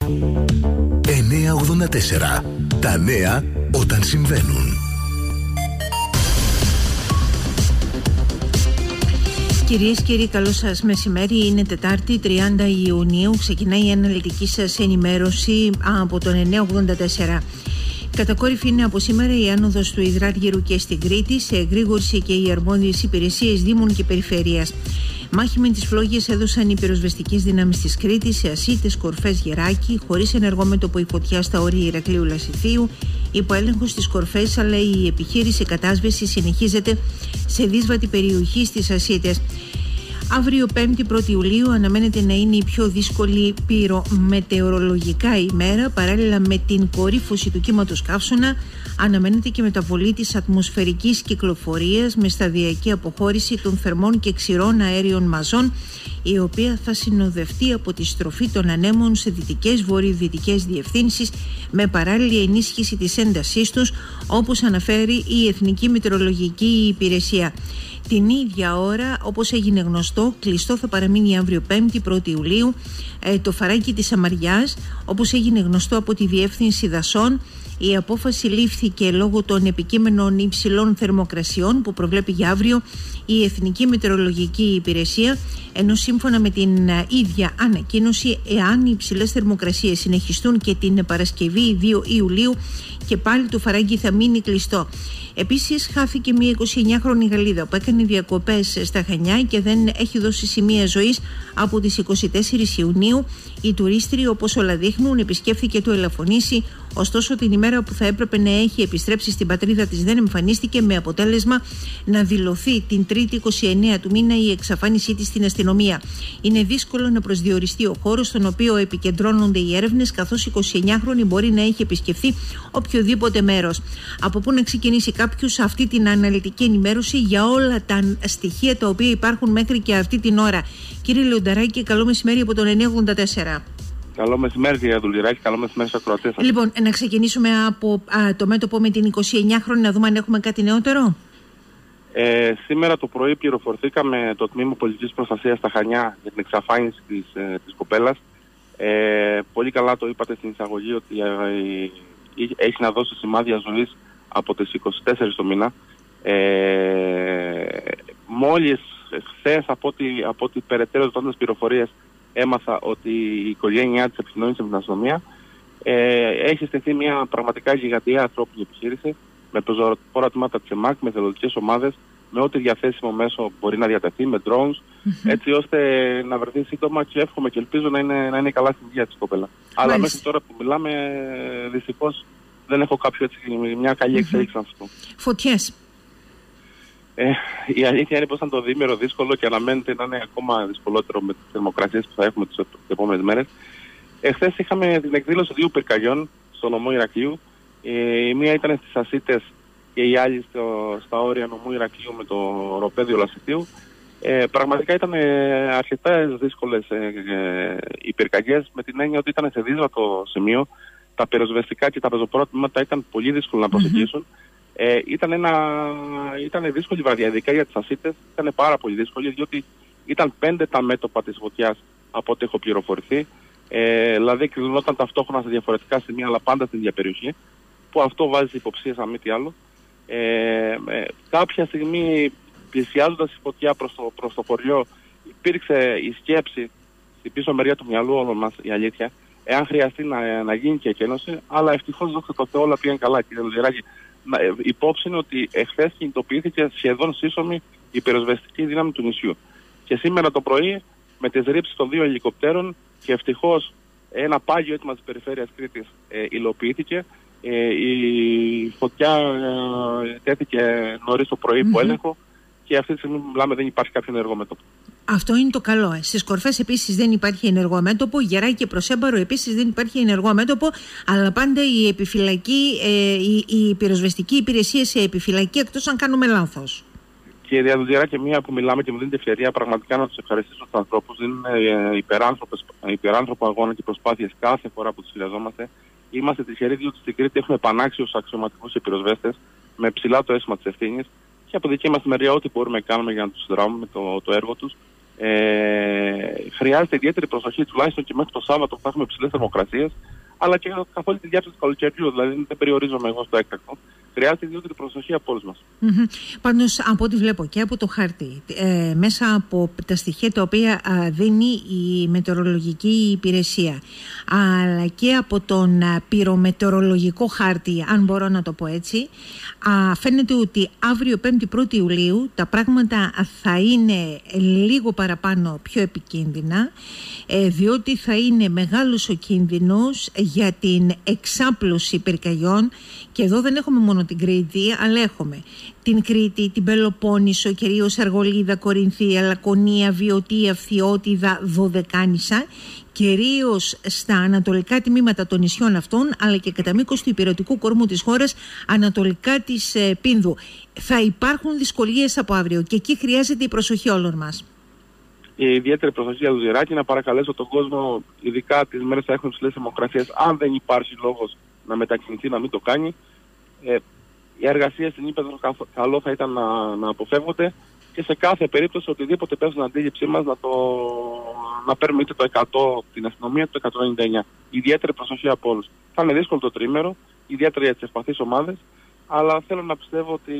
984. Τα νέα όταν συμβαίνουν. Κυρίες και κύριοι, καλό σας μεσημέρι. Είναι Τετάρτη 30 Ιουνίου. Ξεκινάει η αναλυτική σας ενημέρωση από τον 984. Κατακόρυφη είναι από σήμερα η άνοδος του υδράργυρου και στην Κρήτη, σε εγρήγορση και οι αρμόδιες υπηρεσίες Δήμων και Περιφέρειας. Μάχη με τις φλόγες έδωσαν οι πυροσβεστικές δυνάμεις της Κρήτης σε Ασίτες, Κορφές, Γεράκη, χωρίς ενεργό μέτωπο η φωτιά στα όρια Ηρακλείου Λασιθίου, υπό έλεγχο στις Κορφές, αλλά η επιχείρηση κατάσβεσης συνεχίζεται σε δύσβατη περιοχή στις Ασίτες. Αύριο 5η 1η Ιουλίου αναμένεται να είναι η πιο δύσκολη πυρομετεωρολογικά ημέρα. Παράλληλα με την κορύφωση του κύματος καύσωνα αναμένεται και μεταβολή της ατμοσφαιρικής κυκλοφορίας με σταδιακή αποχώρηση των θερμών και ξηρών αέριων μαζών, η οποία θα συνοδευτεί από τη στροφή των ανέμων σε δυτικές βορειοδυτικές διευθύνσεις με παράλληλη ενίσχυση της έντασής τους, όπως αναφέρει η Εθνική Μετεωρολογική Υπηρεσία. Την ίδια ώρα, όπως έγινε γνωστό, κλειστό θα παραμείνει αύριο 5η 1η Ιουλίου το φαράκι της Αμαριάς. Όπως έγινε γνωστό από τη Διεύθυνση Δασών, η απόφαση λήφθηκε λόγω των επικείμενων υψηλών θερμοκρασιών που προβλέπει για αύριο η Εθνική Μετεωρολογική Υπηρεσία, ενώ σύμφωνα με την ίδια ανακοίνωση, εάν οι υψηλές θερμοκρασίες συνεχιστούν και την Παρασκευή 2 Ιουλίου, και πάλι το φαράγγι θα μείνει κλειστό. Επίσης, χάθηκε μια 29χρονη Γαλλίδα που έκανε διακοπές στα Χανιά και δεν έχει δώσει σημεία ζωής από τις 24 Ιουνίου. Η τουρίστρια, όπως όλα δείχνουν, επισκέφθηκε το Ελαφωνήσι, ωστόσο την ημέρα που θα έπρεπε να έχει επιστρέψει στην πατρίδα της δεν εμφανίστηκε, με αποτέλεσμα να δηλωθεί την 3η 29 του μήνα η εξαφάνισή της στην αστυνομία. Είναι δύσκολο να προσδιοριστεί ο χώρος στον οποίο επικεντρώνονται οι έρευνες, καθώς η 29χρονη μπορεί να έχει επισκεφθεί οποιοδήποτε μέρος. Από πού να ξεκινήσει κάποιος αυτή την αναλυτική ενημέρωση για όλα τα στοιχεία τα οποία υπάρχουν μέχρι και αυτή την ώρα? Κύριε Λεονταράκη, καλό μεσημέρι από τον 984. Καλό μεσημέρι, κύριε Δουλειράκη, καλό μεσημέρι στους ακροατές σας. Λοιπόν, να ξεκινήσουμε από το μέτωπο με την 29χρονη, να δούμε αν έχουμε κάτι νεότερο. Σήμερα το πρωί πληροφορθήκαμε το Τμήμα Πολιτικής Προστασίας στα Χανιά για την εξαφάνιση της κοπέλας. Πολύ καλά το είπατε στην εισαγωγή ότι έχει να δώσει σημάδια ζωής από τις 24 το μήνα. Μόλις χθες από ό,τι περαιτέρω ζητώντας πληροφορίες έμαθα ότι η οικογένειά της επικοινώνησε με την αστυνομία. Έχει στεθεί μια πραγματικά γιγαντιαία ανθρώπινη επιχείρηση με πεζοπόρα τμήματα της ΕΜΑΚ, με θελοντικές ομάδες, με ό,τι διαθέσιμο μέσο μπορεί να διατεθεί, με drones, έτσι ώστε να βρεθεί σύντομα, και εύχομαι και ελπίζω να είναι καλά στην υγεία της κοπέλα. Αλλά μέχρι τώρα που μιλάμε, δυστυχώς δεν έχω μια καλή εξέλιξη να σας πω. Φωτιές. Η αλήθεια είναι πως ήταν το διήμερο δύσκολο και αναμένεται να είναι ακόμα δυσκολότερο με τις θερμοκρασίες που θα έχουμε τις επόμενες μέρες. Εχθές είχαμε την εκδήλωση 2 πυρκαγιών στο νομό Ηρακλείου. Η μία ήταν στις Ασίτες και η άλλη στα όρια νομού Ηρακλείου με το οροπέδιο Λασιθίου. Πραγματικά ήταν αρκετά δύσκολες οι πυρκαγιές, με την έννοια ότι ήταν σε δύσβατο σημείο. Τα πυροσβεστικά και τα πεζοπόρα τμήματα ήταν πολύ δύσκολο να προσεγγίσουν. Ήταν δύσκολη βραδιά, ειδικά για τις Ασίτες. Ήταν πάρα πολύ δύσκολη, διότι ήταν 5 τα μέτωπα της φωτιάς από ό,τι έχω πληροφορηθεί. Δηλαδή εκκρινόταν ταυτόχρονα σε διαφορετικά σημεία, αλλά πάντα στην ίδια περιοχή, που αυτό βάζει υποψίες αν μη τι άλλο. Κάποια στιγμή, πλησιάζοντας η φωτιά προς το χωριό, υπήρξε η σκέψη στην πίσω μεριά του μυαλού όλων μας, η αλήθεια, εάν χρειαστεί να γίνει και εκένωση, αλλά ευτυχώς δόξα τω Θεώ όλα πήγαν καλά, κύριε Λουδεράκη. Υπόψη είναι ότι εχθές κινητοποιήθηκε σχεδόν σύσσωμη η πυροσβεστική δύναμη του νησιού. Και σήμερα το πρωί, με τις ρήψεις των 2 ελικοπτέρων, και ευτυχώς ένα πάγιο αίτημα της Περιφέρειας Κρήτης υλοποιήθηκε. Η φωτιά τέθηκε νωρίς το πρωί που έλεγχο, και αυτή τη στιγμή που μιλάμε δεν υπάρχει κάποιο ενεργό μέτωπο. Αυτό είναι το καλό. Στις Κορφές επίσης δεν υπάρχει ενεργό μέτωπο. Γεράκη και Προσέμπαρο επίσης δεν υπάρχει ενεργό μέτωπο. Αλλά πάντα η επιφυλακή, η πυροσβεστική υπηρεσία σε επιφυλακή, εκτός αν κάνουμε λάθος. Κυρία Δουλειράκη, μία που μιλάμε και μου δίνετε ευκαιρία πραγματικά να τους ευχαριστήσω τους ανθρώπους. Δίνουν υπεράνθρωπο αγώνα και προσπάθειες κάθε φορά που τους χρειαζόμαστε. Είμαστε τυχεροί, διότι στην Κρήτη έχουμε πανάξιους αξιωματικούς και πυροσβέστες με ψηλά το αίσθημα της ευθύνης. Και από δική μας μεριά, ό,τι μπορούμε να κάνουμε για να τους δράμουμε το έργο τους. Χρειάζεται ιδιαίτερη προσοχή, τουλάχιστον και μέχρι το Σάββατο που θα έχουμε υψηλές θερμοκρασίες, αλλά και καθ' όλη τη διάρκεια του καλοκαιριού, δηλαδή δεν περιορίζομαι εγώ στο έκτακτο. Χρειάζεται ιδιαίτερη προσοχή από όλους μας. Πάντως, από ό,τι βλέπω και από το χάρτη, μέσα από τα στοιχεία τα οποία δίνει η μετεωρολογική υπηρεσία, αλλά και από τον πυρομετεωρολογικό χάρτη, αν μπορώ να το πω έτσι, φαίνεται ότι αύριο 5η Ιουλίου τα πράγματα θα είναι λίγο παραπάνω πιο επικίνδυνα, διότι θα είναι μεγάλος ο κίνδυνος για την εξάπλωση πυρκαγιών, και εδώ δεν έχουμε μόνο την Κρήτη, αλλά έχουμε την Κρήτη, την Πελοπόννησο, κυρίως Αργολίδα, Κορινθία, Λακωνία, Βιωτία, Φθιώτιδα, Δωδεκάνησα, κυρίως στα ανατολικά τμήματα των νησιών αυτών, αλλά και κατά μήκος του ηπειρωτικού κορμού της χώρας, ανατολικά της Πίνδου. Θα υπάρχουν δυσκολίες από αύριο και εκεί χρειάζεται η προσοχή όλων μας. Η ιδιαίτερη προσοχή για το Ζηράκι, να παρακαλέσω τον κόσμο, ειδικά τις μέρες θα έχουμε υψηλές θερμοκρασίες, αν δεν υπάρχει λόγος να μετακινηθεί, να μην το κάνει. Οι εργασίες στην Ήπεδρο καλό θα ήταν να αποφεύγονται, και σε κάθε περίπτωση οτιδήποτε πέφτει στην αντίληψή μας να παίρνουμε είτε το 100 την αστυνομία είτε το 199. Ιδιαίτερη προσοχή από όλους. Θα είναι δύσκολο το τρίμερο, ιδιαίτερα για τις ευπαθείς ομάδες, αλλά θέλω να πιστεύω ότι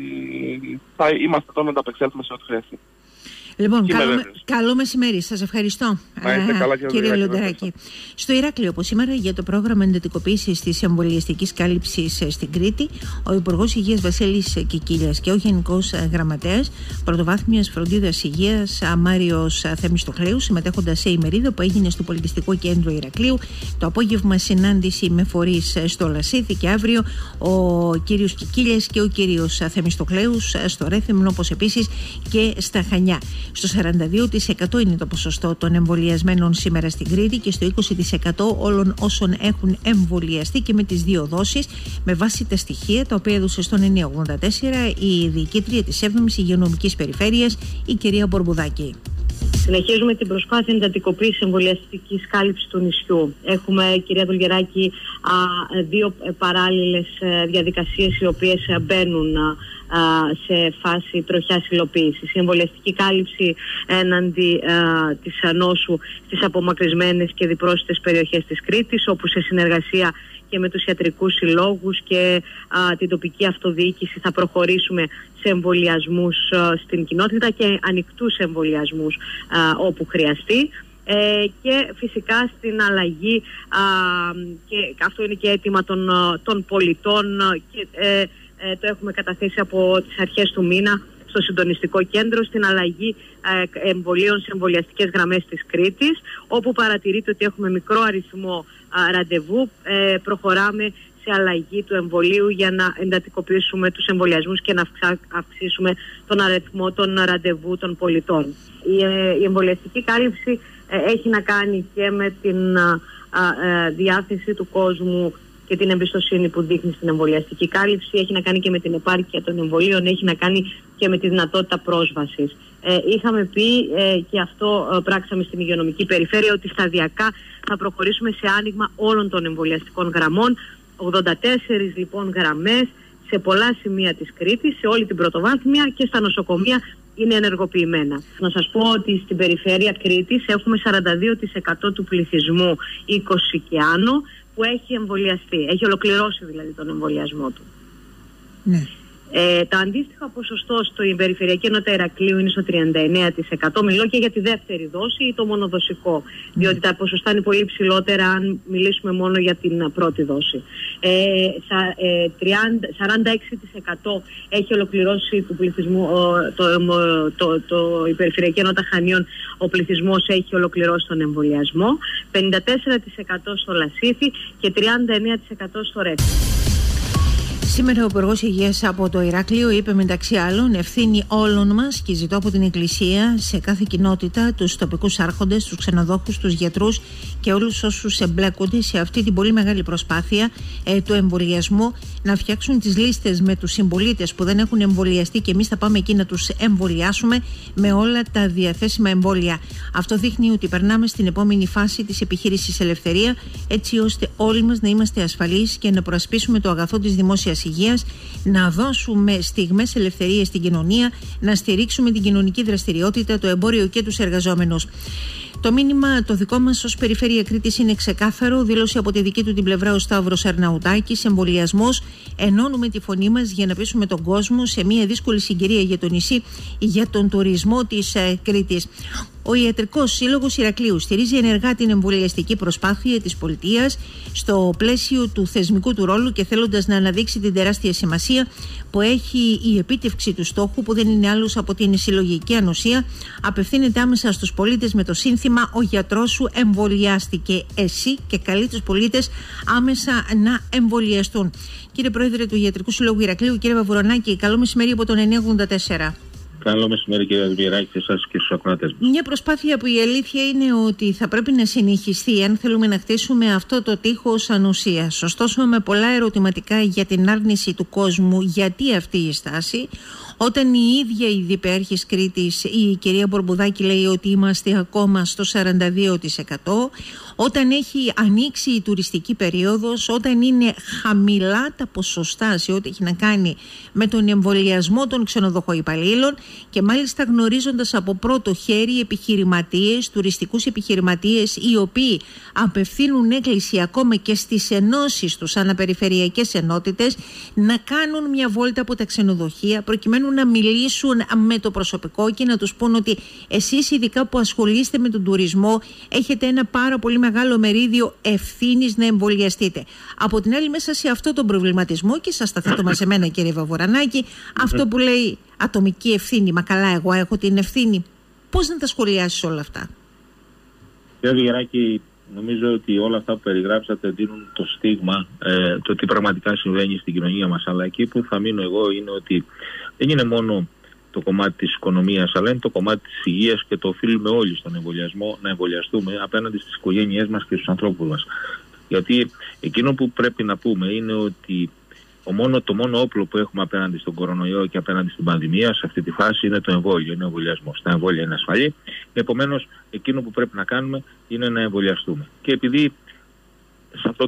θα είμαστε εδώ να ανταπεξέλθουμε σε ό,τι χρειαστεί. Λοιπόν, καλό μεσημέρι. Σας ευχαριστώ, κύριε Λοντεράκη. Στο Ηράκλειο, όπως σήμερα, για το πρόγραμμα εντατικοποίησης της εμβολιαστικής κάλυψης στην Κρήτη, ο Υπουργός Υγείας Βασίλης Κικίλιας και ο Γενικός Γραμματέας Πρωτοβάθμιας Φροντίδας Υγείας Μάριος Θεμιστοκλέους, συμμετέχοντας σε ημερίδα που έγινε στο Πολιτιστικό Κέντρο Ηρακλείου. Το απόγευμα συνάντηση με φορείς στο Λασίθι, και αύριο ο κύριος Κικίλιας και ο κύριος Θεμιστοκλέους στο Ρέθυμνο, όπως επίσης και στα Χανιά. Στο 42% είναι το ποσοστό των εμβολιασμένων σήμερα στην Κρήτη και στο 20% όλων όσων έχουν εμβολιαστεί και με τις 2 δόσεις, με βάση τα στοιχεία τα οποία έδωσε στον 984 η διοικήτρια της 7ης Υγειονομικής Περιφέρειας, η κυρία Μπορμπουδάκη. Συνεχίζουμε την προσπάθεια εντατικοποίησης εμβολιαστικής κάλυψης του νησιού. Έχουμε, κυρία Δουλγεράκη, 2 παράλληλες διαδικασίες οι οποίες μπαίνουν σε φάση τροχιάς υλοποίησης. Η εμβολιαστική κάλυψη έναντι της νόσου στις απομακρυσμένες και διπρόσιτες περιοχές της Κρήτης, όπου σε συνεργασία και με τους ιατρικούς συλλόγους και την τοπική αυτοδιοίκηση θα προχωρήσουμε σε εμβολιασμούς στην κοινότητα και ανοιχτούς εμβολιασμούς όπου χρειαστεί. Και φυσικά στην αλλαγή, και αυτό είναι και αίτημα των πολιτών, και το έχουμε καταθέσει από τις αρχές του μήνα στο συντονιστικό κέντρο, στην αλλαγή εμβολίων σε εμβολιαστικές γραμμές της Κρήτης, όπου παρατηρείται ότι έχουμε μικρό αριθμό ραντεβού. Προχωράμε σε αλλαγή του εμβολίου για να εντατικοποιήσουμε τους εμβολιασμούς και να αυξήσουμε τον αριθμό των ραντεβού των πολιτών. Η εμβολιαστική κάλυψη έχει να κάνει και με την διάθεση του κόσμου και την εμπιστοσύνη που δείχνει στην εμβολιαστική κάλυψη, έχει να κάνει και με την επάρκεια των εμβολίων, έχει να κάνει και με τη δυνατότητα πρόσβασης. Είχαμε πει, και αυτό πράξαμε στην Υγειονομική Περιφέρεια, ότι σταδιακά θα προχωρήσουμε σε άνοιγμα όλων των εμβολιαστικών γραμμών. 84 λοιπόν γραμμές σε πολλά σημεία της Κρήτης, σε όλη την πρωτοβάθμια και στα νοσοκομεία είναι ενεργοποιημένα. Να σας πω ότι στην περιφέρεια Κρήτης έχουμε 42% του πληθυσμού 20 και άνω που έχει εμβολιαστεί, έχει ολοκληρώσει δηλαδή τον εμβολιασμό του. Ναι. Το αντίστοιχο ποσοστό στην Περιφερειακή Ενότητα Ηρακλείου είναι στο 39%. Μιλώ και για τη δεύτερη δόση ή το μονοδοσικό, διότι τα ποσοστά είναι πολύ ψηλότερα αν μιλήσουμε μόνο για την πρώτη δόση. 46% έχει ολοκληρώσει του πληθυσμού, η Περιφερειακή Ενότητα Χανίων, ο πληθυσμός έχει ολοκληρώσει τον εμβολιασμό, 54% στο Λασίθι και 39% στο Ρέθυμνο. Σήμερα ο Υπουργός Υγείας από το Ηράκλειο είπε, μεταξύ άλλων, ευθύνη όλων μας, και ζητώ από την Εκκλησία σε κάθε κοινότητα, τους τοπικούς άρχοντες, τους ξενοδόχους, τους γιατρούς και όλους όσους εμπλέκονται σε αυτή την πολύ μεγάλη προσπάθεια του εμβολιασμού, να φτιάξουν τις λίστες με τους συμπολίτες που δεν έχουν εμβολιαστεί και εμείς θα πάμε εκεί να τους εμβολιάσουμε με όλα τα διαθέσιμα εμβόλια. Αυτό δείχνει ότι περνάμε στην επόμενη φάση της επιχείρησης Ελευθερία, έτσι ώστε όλοι μας να είμαστε ασφαλείς και να προασπίσουμε το αγαθό της δημόσιας μας υγείας, να δώσουμε στιγμές ελευθερίας στην κοινωνία, να στηρίξουμε την κοινωνική δραστηριότητα, το εμπόριο και τους εργαζόμενους. Το μήνυμα το δικό μας ως Περιφέρεια Κρήτης είναι ξεκάθαρο. Δήλωσε από τη δική του την πλευρά ο Σταύρος Αρναουτάκης. Εμβολιασμός. Ενώνουμε τη φωνή μας για να πείσουμε τον κόσμο σε μια δύσκολη συγκυρία για το νησί, για τον τουρισμό της Κρήτης. Ο Ιατρικός Σύλλογος Ηρακλείου στηρίζει ενεργά την εμβολιαστική προσπάθεια της πολιτείας στο πλαίσιο του θεσμικού του ρόλου και θέλοντας να αναδείξει την τεράστια σημασία που έχει η επίτευξη του στόχου, που δεν είναι άλλος από την συλλογική ανοσία, απευθύνεται άμεσα στους πολίτες με το σύνθημα «Ο γιατρός σου εμβολιάστηκε εσύ» και καλεί τους πολίτες άμεσα να εμβολιαστούν. Κύριε Πρόεδρε του Ιατρικού Συλλόγου Ηρακλείου, κύριε Βαβουρανάκη, καλό μεσημέρι από τον 984. Καλό μεσημέρι, κύριε Δουλγεράκη, σε εσάς και στους ακροατές μας. Μια προσπάθεια που η αλήθεια είναι ότι θα πρέπει να συνεχιστεί αν θέλουμε να χτίσουμε αυτό το τείχος ανοσίας. Ωστόσο, με πολλά ερωτηματικά για την άρνηση του κόσμου, γιατί αυτή η στάση, όταν η ίδια η Διπεάρχης Κρήτης, η κυρία Μπορμπουδάκη, λέει ότι είμαστε ακόμα στο 42%, όταν έχει ανοίξει η τουριστική περίοδος, όταν είναι χαμηλά τα ποσοστά σε ό,τι έχει να κάνει με τον εμβολιασμό των ξενοδοχοϊπαλλήλων και μάλιστα γνωρίζοντας από πρώτο χέρι επιχειρηματίες, τουριστικούς επιχειρηματίες, οι οποίοι απευθύνουν έκκληση ακόμα και στις ενώσεις τους, αναπεριφερειακές ενότητες, να κάνουν μια βόλτα από τα ξενοδοχεία προκειμένου να μιλήσουν με το προσωπικό και να τους πούν ότι εσείς, ειδικά που ασχολείστε με τον τουρισμό, έχετε ένα πάρα πολύ μεγάλο μερίδιο ευθύνης να εμβολιαστείτε. Από την άλλη, μέσα σε αυτό τον προβληματισμό, και σας τα θέτω μαζεμένα, κύριε Βαβουρανάκη, αυτό που λέει ατομική ευθύνη, μα καλά, εγώ έχω την ευθύνη. Πώς να τα σχολιάσεις όλα αυτά? Κύριε Δουλγεράκη, νομίζω ότι όλα αυτά που περιγράψατε δίνουν το στίγμα, το τι πραγματικά συμβαίνει στην κοινωνία μας. Αλλά εκεί που θα μείνω εγώ είναι ότι δεν είναι μόνο το κομμάτι της οικονομίας, αλλά είναι το κομμάτι της υγείας και το οφείλουμε όλοι στον εμβολιασμό να εμβολιαστούμε απέναντι στις οικογένειές μας και στους ανθρώπους μας. Γιατί εκείνο που πρέπει να πούμε είναι ότι το μόνο όπλο που έχουμε απέναντι στον κορονοϊό και απέναντι στην πανδημία σε αυτή τη φάση είναι το εμβόλιο, είναι ο εμβολιασμός. Τα εμβόλια είναι ασφαλή. Επομένως, εκείνο που πρέπει να κάνουμε είναι να εμβολιαστούμε. Και επειδή σε αυτό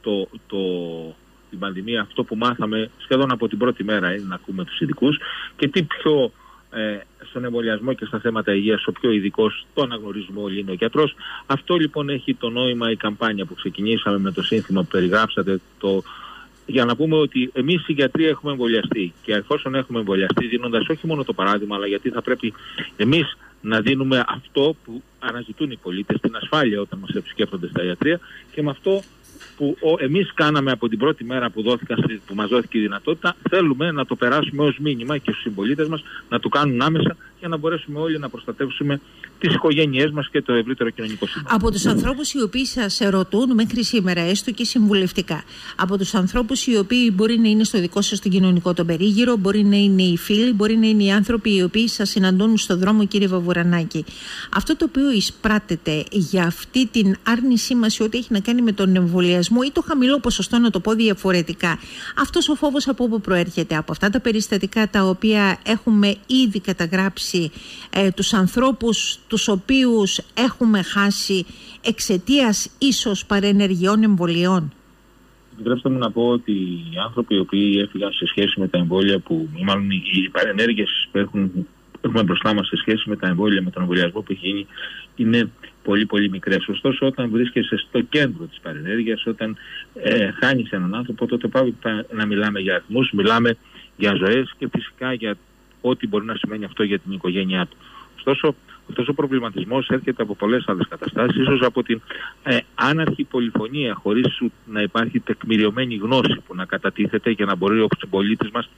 την πανδημία, αυτό που μάθαμε σχεδόν από την πρώτη μέρα είναι να ακούμε τους ειδικούς, και τι πιο στον εμβολιασμό και στα θέματα υγείας ο πιο ειδικός, το αναγνωρίζουμε όλοι, είναι ο γιατρός. Αυτό λοιπόν έχει το νόημα η καμπάνια που ξεκινήσαμε με το σύνθημα που περιγράψατε, για να πούμε ότι εμείς οι γιατροί έχουμε εμβολιαστεί, και εφόσον έχουμε εμβολιαστεί, δίνοντας όχι μόνο το παράδειγμα, αλλά γιατί θα πρέπει εμείς να δίνουμε αυτό που αναζητούν οι πολίτες, την ασφάλεια όταν μας επισκέπτονται στα ιατρεία, και με αυτό που εμείς κάναμε από την πρώτη μέρα που μας δόθηκε η δυνατότητα, θέλουμε να το περάσουμε ως μήνυμα και στους συμπολίτες μας να το κάνουν άμεσα, για να μπορέσουμε όλοι να προστατεύσουμε τις οικογένειές μας και το ευρύτερο κοινωνικό σύμπαν. Από τους ανθρώπους οι οποίοι σας ρωτούν μέχρι σήμερα, έστω και συμβουλευτικά, από τους ανθρώπους οι οποίοι μπορεί να είναι στο δικό σας το κοινωνικό τον περίγυρο, μπορεί να είναι οι φίλοι, μπορεί να είναι οι άνθρωποι οι οποίοι σας συναντούν στον δρόμο, κύριε Βαβουρανάκη, αυτό το οποίο εισπράτεται για αυτή την άρνησή μας σε ό,τι έχει να κάνει με τον εμβολιασμό ή το χαμηλό ποσοστό, να το πω διαφορετικά, αυτός ο φόβος από όπου προέρχεται? Από αυτά τα περιστατικά τα οποία έχουμε ήδη καταγράψει, τους ανθρώπους τους οποίους έχουμε χάσει εξαιτίας ίσως παρενεργειών εμβολιών? Επιτρέψτε μου να πω ότι οι άνθρωποι οι οποίοι έφυγαν σε σχέση με τα εμβόλια, μάλλον οι παρενέργειες που έχουμε μπροστά μας σε σχέση με τα εμβόλια, με τον εμβολιασμό που έχει γίνει, είναι πολύ πολύ μικρές. Ωστόσο, όταν βρίσκεσαι στο κέντρο της παρενέργειας, όταν χάνεις έναν άνθρωπο, τότε πάμε να μιλάμε για αριθμούς, μιλάμε για ζωές και φυσικά για ό,τι μπορεί να σημαίνει αυτό για την οικογένειά του. Ωστόσο, αυτός ο προβληματισμός έρχεται από πολλές άλλες καταστάσεις, ίσως από την άναρχη πολυφωνία, χωρίς να υπάρχει τεκμηριωμένη γνώση που να κατατίθεται για να μπορεί ο συμπολίτης μας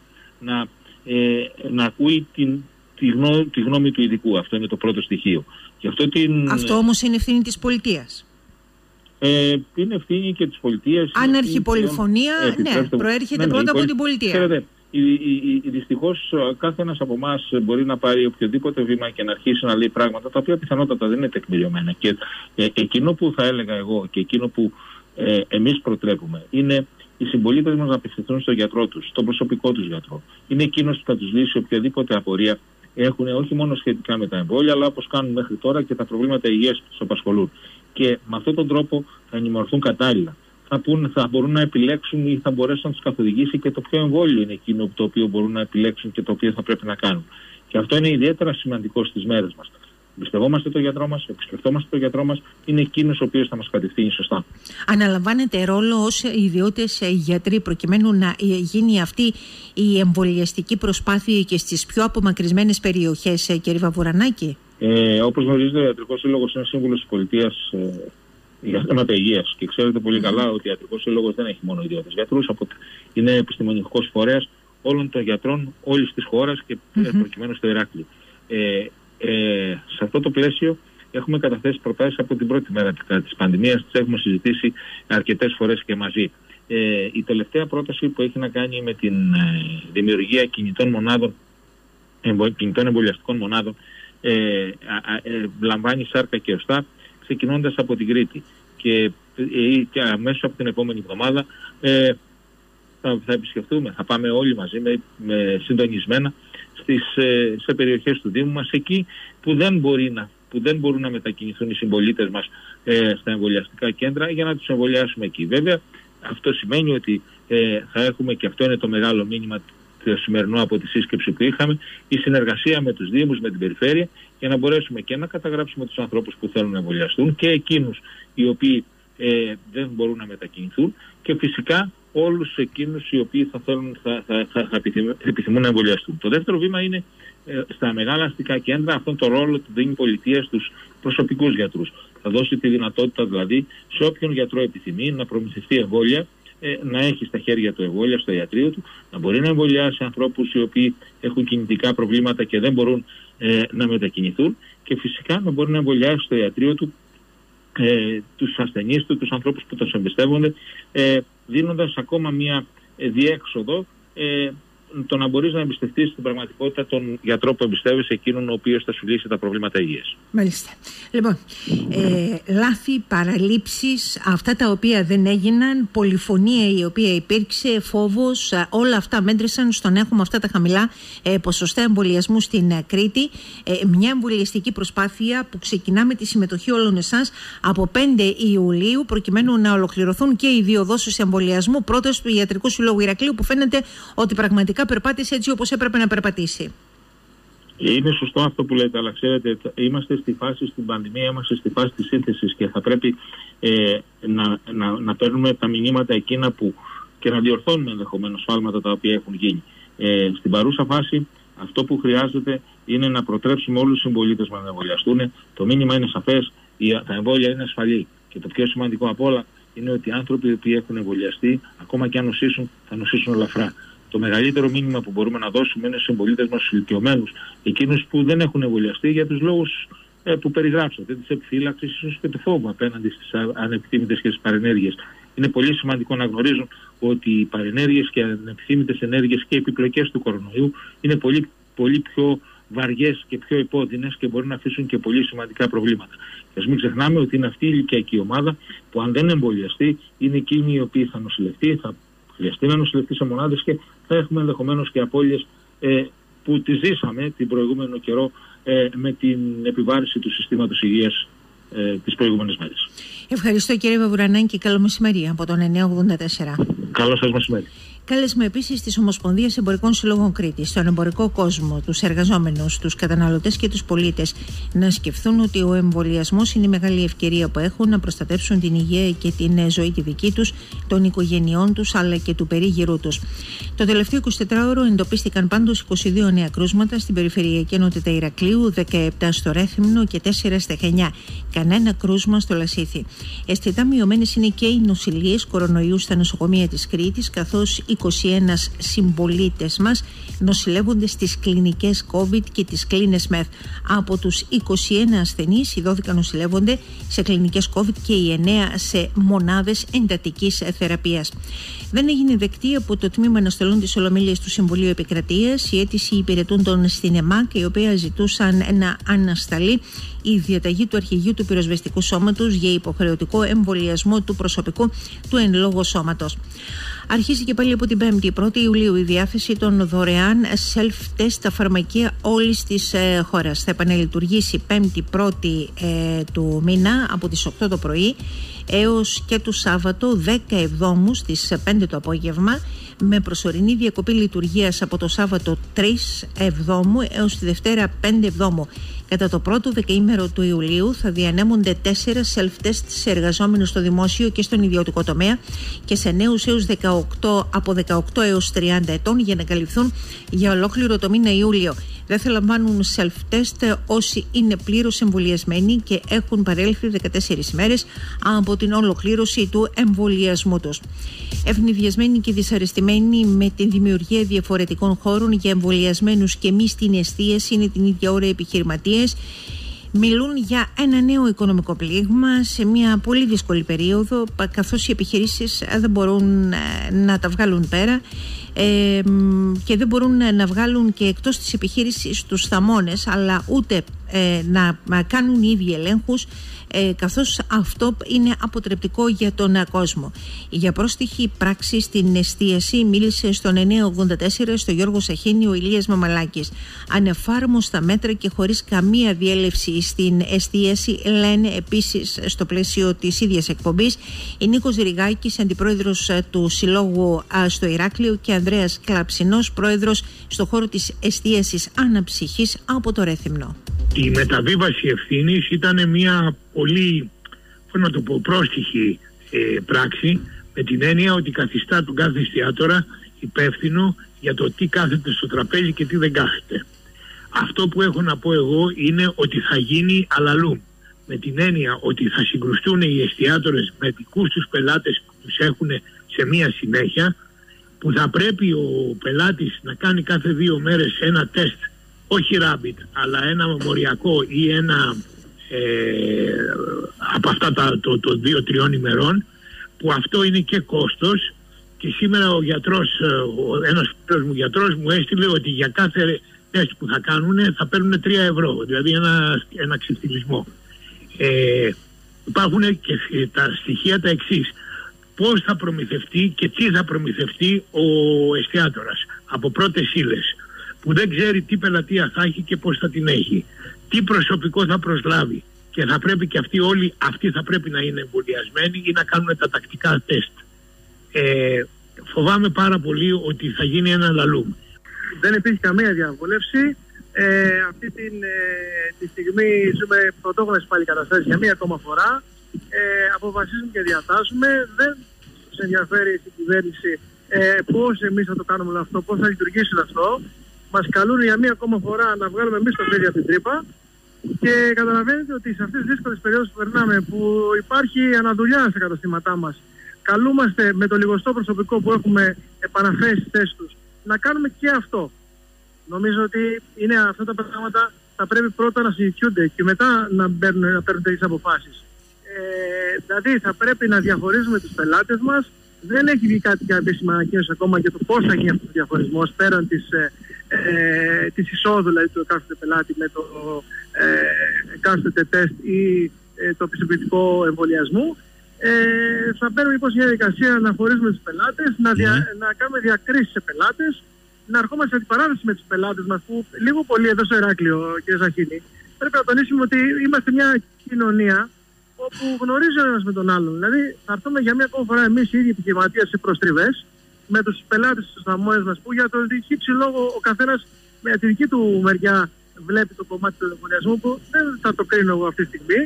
να ακούει τη γνώμη του ειδικού. Αυτό είναι το πρώτο στοιχείο. Αυτό όμως είναι ευθύνη της πολιτείας. Είναι ευθύνη και της πολιτείας. Άναρχη πολυφωνία, προέρχεται πρώτα από την πολιτεία. Ξέρετε, δυστυχώς κάθε ένας από εμάς μπορεί να πάρει οποιοδήποτε βήμα και να αρχίσει να λέει πράγματα τα οποία πιθανότατα δεν είναι τεκμηριωμένα. Και εκείνο που θα έλεγα εγώ και εκείνο που εμείς προτρέπουμε είναι οι συμπολίτες μας να απευθυνθούν στον γιατρό τους, στον προσωπικό τους γιατρό. Είναι εκείνος που θα τους λύσει οποιαδήποτε απορία έχουν, όχι μόνο σχετικά με τα εμβόλια, αλλά όπως κάνουν μέχρι τώρα και τα προβλήματα υγείας που τους απασχολούν. Και με αυτόν τον τρόπο θα ενημερωθούν κατάλληλα. θα μπορούν να επιλέξουν ή θα μπορέσει να τους καθοδηγήσει και το ποιο εμβόλιο είναι εκείνο το οποίο μπορούν να επιλέξουν και το οποίο θα πρέπει να κάνουν. Και αυτό είναι ιδιαίτερα σημαντικό στις μέρες μας. Εμπιστευόμαστε τον γιατρό μας, επισκεφτόμαστε τον γιατρό μας, είναι εκείνος ο οποίος θα μας κατευθύνει σωστά. Αναλαμβάνετε ρόλο ως ιδιώτες γιατροί προκειμένου να γίνει αυτή η εμβολιαστική προσπάθεια και στις πιο απομακρυσμένες περιοχές, κύριε Βαβουρανάκη? Όπως γνωρίζετε, ο Ιατρικός Σύλλογος είναι σύμβουλος της πολιτείας για θέματα υγείας και ξέρετε πολύ καλά ότι ο Ιατρικός Σύλλογος δεν έχει μόνο ιδιώτες γιατρούς, είναι επιστημονικός φορέας όλων των γιατρών όλης της χώρας και προκειμένου στο Ηράκλειο. Σε αυτό το πλαίσιο έχουμε καταθέσει προτάσεις από την πρώτη μέρα της πανδημίας, τις έχουμε συζητήσει αρκετές φορές και μαζί. Η τελευταία πρόταση που έχει να κάνει με την δημιουργία κινητών εμβολιαστικών μονάδων λαμβάνει σάρκα και οστά, ξεκινώντας από την Κρήτη και αμέσως από την επόμενη εβδομάδα θα επισκεφτούμε, θα πάμε όλοι μαζί συντονισμένα σε περιοχές του Δήμου μας, εκεί που δεν μπορούν να μετακινηθούν οι συμπολίτες μας στα εμβολιαστικά κέντρα, για να τους εμβολιάσουμε εκεί. Βέβαια, αυτό σημαίνει ότι θα έχουμε, και αυτό είναι το μεγάλο μήνυμα το σημερινό από τη σύσκεψη που είχαμε, η συνεργασία με τους Δήμους, με την περιφέρεια, για να μπορέσουμε και να καταγράψουμε τους ανθρώπους που θέλουν να εμβολιαστούν και εκείνους οι οποίοι δεν μπορούν να μετακινηθούν, και φυσικά όλους εκείνους οι οποίοι θα επιθυμούν να εμβολιαστούν. Το δεύτερο βήμα είναι στα μεγάλα αστικά κέντρα αυτόν τον ρόλο του δίνει η πολιτεία στους προσωπικούς γιατρούς. Θα δώσει τη δυνατότητα δηλαδή σε όποιον γιατρό επιθυμεί να προμηθευτεί εμβόλια, να έχει στα χέρια του εμβόλια στο ιατρείο του, να μπορεί να εμβολιάσει ανθρώπους οι οποίοι έχουν κινητικά προβλήματα και δεν μπορούν να μετακινηθούν, και φυσικά να μπορεί να εμβολιάσει στο ιατρείο του τους ασθενείς του, τους ανθρώπους που τους εμπιστεύονται, δίνοντας ακόμα μια διέξοδο, το να μπορείς να εμπιστευτείς στην πραγματικότητα τον γιατρό που εμπιστεύεσαι, εκείνον ο οποίος θα σου λύσει τα προβλήματα υγείας. Μάλιστα. Λοιπόν, λάθη, παραλήψεις, αυτά τα οποία δεν έγιναν, πολυφωνία η οποία υπήρξε, φόβος, όλα αυτά μέτρησαν στο να έχουμε αυτά τα χαμηλά ποσοστά εμβολιασμού στην Κρήτη. Μια εμβολιαστική προσπάθεια που ξεκινά με τη συμμετοχή όλων εσάς από 5 Ιουλίου, προκειμένου να ολοκληρωθούν και οι 2 δόσεις εμβολιασμού, πρώτες του Ιατρικού Συλλόγου Ηρακλείου, που φαίνεται ότι πραγματικά περπάτησε έτσι όπως έπρεπε να περπατήσει. Είναι σωστό αυτό που λέτε, αλλά ξέρετε, είμαστε στη φάση, στην πανδημία, είμαστε στη φάση της σύνθεσης και θα πρέπει να παίρνουμε τα μηνύματα εκείνα και να διορθώνουμε ενδεχομένως σφάλματα τα οποία έχουν γίνει. Στην παρούσα φάση αυτό που χρειάζεται είναι να προτρέψουμε όλους τους συμπολίτες μας να εμβολιαστούν. Το μήνυμα είναι σαφές, τα εμβόλια είναι ασφαλή και το πιο σημαντικό απ' όλα είναι ότι οι άνθρωποι που έχουν εμβολιαστεί, ακόμα και αν νοσήσουν, θα νοσήσουν ελαφρά. Το μεγαλύτερο μήνυμα που μπορούμε να δώσουμε είναι στους συμπολίτες μας, στους ηλικιωμένους, εκείνους που δεν έχουν εμβολιαστεί για τους λόγους που περιγράψατε, της επιφύλαξης, ίσως και του φόβου απέναντι στις ανεπιθύμητες και στις παρενέργειες. Είναι πολύ σημαντικό να γνωρίζουν ότι οι παρενέργειες και οι ανεπιθύμητες ενέργειες και οι επιπλοκές του κορονοϊού είναι πολύ, πολύ πιο βαριές και πιο επώδυνες και μπορεί να αφήσουν και πολύ σημαντικά προβλήματα. Και ας μην ξεχνάμε ότι είναι αυτή η ηλικιακή ομάδα που, αν δεν εμβολιαστεί, είναι εκείνοι οι οποίοι θα νοσηλευτεί, θα χρειαστεί να νοσηλευτεί σε μονάδες και θα έχουμε ενδεχομένως και απώλειες που τις ζήσαμε την προηγούμενο καιρό με την επιβάρυνση του συστήματος υγείας τις προηγούμενες μέρες. Ευχαριστώ, κύριε Βαβουρανάκη, και καλό μεσημέρι από τον 984. Καλό σας μεσημέρι. Κάλεσμα επίσης της Ομοσπονδίας Εμπορικών Συλλόγων Κρήτης, στον εμπορικό κόσμο, τους εργαζόμενους, τους καταναλωτές και τους πολίτες να σκεφτούν ότι ο εμβολιασμός είναι η μεγάλη ευκαιρία που έχουν να προστατεύσουν την υγεία και την ζωή τη δική τους, των οικογενειών τους αλλά και του περίγυρου τους. Το τελευταίο 24ωρο εντοπίστηκαν πάντως 22 νέα κρούσματα στην περιφερειακή ενότητα Ηρακλείου, 17 στο Ρέθυμνο και 4 στα Χανιά. Κανένα κρούσμα στο Λασίθι. Αισθητά μειωμένες είναι και οι νοσηλίες κορονοϊού στα νοσοκομεία της Κρήτης, καθώς 21 συμπολίτες μας νοσηλεύονται στις κλινικές COVID και τις κλίνες ΜΕΘ. Από τους 21 ασθενείς, οι 12 νοσηλεύονται σε κλινικές COVID και οι 9 σε μονάδες εντατικής θεραπείας. Δεν έγινε δεκτή από το Τμήμα Αναστολών της Ολομέλειας του Συμβουλίου Επικρατείας η αίτηση υπηρετούντων στην ΕΜΑΚ, η οποία ζητούσαν να ανασταλεί η διαταγή του Αρχηγείου του Πυροσβεστικού Σώματος για υποχρεωτικό εμβολιασμό του προσωπικού του εν λόγω σώματος. Αρχίζει και πάλι από την 5η, 1η Ιουλίου, η διάθεση των δωρεάν self-test στα φαρμακεία όλης της χώρας. Θα επαναλειτουργήσει 5η 1η του μήνα από τις 8 το πρωί. έως και το Σάββατο 10 Εβδόμου στις 5 το απόγευμα, με προσωρινή διακοπή λειτουργίας από το Σάββατο 3 Εβδόμου έως τη Δευτέρα 5 Εβδόμου. Κατά το πρώτο δεκαήμερο του Ιουλίου θα διανέμονται 4 self-test σε εργαζόμενους στο δημόσιο και στον ιδιωτικό τομέα και σε νέους έως 18, από 18 έως 30 ετών για να καλυφθούν για ολόκληρο το μήνα Ιούλιο. Δεν θα λαμβάνουν self-test όσοι είναι πλήρως εμβολιασμένοι και έχουν παρέλθει 14 ημέρες από την ολοκλήρωση του εμβολιασμού τους. Ευνηδιασμένοι και δυσαρεστημένοι με τη δημιουργία διαφορετικών χώρων για εμβολιασμένους και μη στην εστίαση είναι την ίδια ώρα επιχειρηματίες. Μιλούν για ένα νέο οικονομικό πλήγμα σε μια πολύ δύσκολη περίοδο, καθώς οι επιχειρήσεις δεν μπορούν να τα βγάλουν πέρα και δεν μπορούν να βγάλουν και εκτός της επιχείρησης τους θαμώνες, αλλά ούτε να κάνουν οι ίδιοι ελέγχους, καθώς αυτό είναι αποτρεπτικό για τον κόσμο. Για πρόστιχη πράξη στην εστίαση μίλησε στον 984 στο Γιώργο Σαχίνη ο Ηλίας Μαμαλάκης. Ανεφάρμοστα μέτρα και χωρίς καμία διέλευση στην εστίαση, λένε επίσης στο πλαίσιο της ίδιας εκπομπής η Νίκος Ριγάκης, αντιπρόεδρος του Συλλόγου στο Ηράκλειο, και Ανδρέας Κλαψινός, πρόεδρος στο χώρο της εστίασης αναψυχής από το Ρέθυμνο. Η μεταβίβαση ευθύνης ήταν μια πολύ, πρόστιχη πράξη, με την έννοια ότι καθιστά τον κάθε εστιατόρα υπεύθυνο για το τι κάθεται στο τραπέζι και τι δεν κάθεται. Αυτό που έχω να πω εγώ είναι ότι θα γίνει αλαλούμ, με την έννοια ότι θα συγκρουστούν οι εστιατόρες με δικούς τους πελάτες που τους έχουν σε μια συνέχεια, που θα πρέπει ο πελάτης να κάνει κάθε 2 μέρες ένα τεστ, όχι rapid, αλλά ένα μοριακό ή ένα από αυτά των 2-3 ημερών, που αυτό είναι και κόστος. Και σήμερα ο γιατρός, ένας φίλος μου γιατρός μου έστειλε ότι για κάθε τεστ που θα κάνουν θα παίρνουν 3 ευρώ, δηλαδή ένα ξεφτυλισμό. Υπάρχουν και τα στοιχεία τα εξής: πώς θα προμηθευτεί και τι θα προμηθευτεί ο εστιατόρας από πρώτες ύλες, που δεν ξέρει τι πελατεία θα έχει και πώς θα την έχει, τι προσωπικό θα προσλάβει, και θα πρέπει και αυτοί θα πρέπει να είναι εμβολιασμένοι ή να κάνουν τα τακτικά τεστ. Φοβάμαι πάρα πολύ ότι θα γίνει ένα λαλούμ. Δεν υπήρχε καμία διαβούλευση. Αυτή τη στιγμή ζούμε πρωτόγνωρες πάλι καταστάσεις για μία ακόμα φορά. Αποφασίζουμε και διατάσσουμε. Δεν μας ενδιαφέρει στην κυβέρνηση πώς εμείς θα το κάνουμε όλο αυτό, πώς θα λειτουργήσει αυτό. Μας καλούν για μία ακόμα φορά να βγάλουμε εμείς το παιδί από την τρύπα. Και καταλαβαίνετε ότι σε αυτές τις δύσκολες περιόδους που περνάμε, που υπάρχει αναδουλειά στα καταστήματά μας, καλούμαστε με το λιγοστό προσωπικό που έχουμε επαναφέρει στις θέσεις τους να κάνουμε και αυτό. Νομίζω ότι είναι αυτά τα πράγματα θα πρέπει πρώτα να συζητιούνται και μετά να παίρνουν τέτοιες αποφάσεις. Δηλαδή θα πρέπει να διαχωρίζουμε τους πελάτες μας. Δεν έχει βγει κάτι και επίσημα ανακοίνωση ακόμα για το πώς θα γίνει αυτός ο διαχωρισμός πέραν της εισόδου, δηλαδή του εκάστοτε πελάτη με το εκάστοτε τεστ ή το πιστοποιητικό εμβολιασμού. Θα παίρνουμε λοιπόν μια διαδικασία να χωρίζουμε τους πελάτες, να κάνουμε διακρίσεις σε πελάτες, να ερχόμαστε σε αντιπαράθεση με τους πελάτες μας, που λίγο πολύ εδώ στο Ηράκλειο, κ. Ζαχίνη, πρέπει να τονίσουμε ότι είμαστε μια κοινωνία όπου γνωρίζει ο ένας με τον άλλον. Δηλαδή θα έρθουμε για μια ακόμα φορά εμείς οι ίδιοι επιχειρηματίες σε προστριβές με τους πελάτες στους θαμώνες μας, που για τον δική λόγο ο καθένας με τη δική του μεριά βλέπει το κομμάτι του εμβολιασμού, που δεν θα το κρίνω εγώ αυτή τη στιγμή.